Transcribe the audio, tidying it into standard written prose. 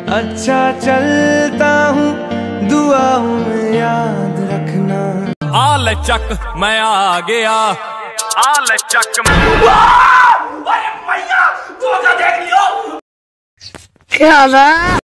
अच्छा चलता हूँ, दुआओं में याद रखना। आले चक मैं आ गया, आले चक क्या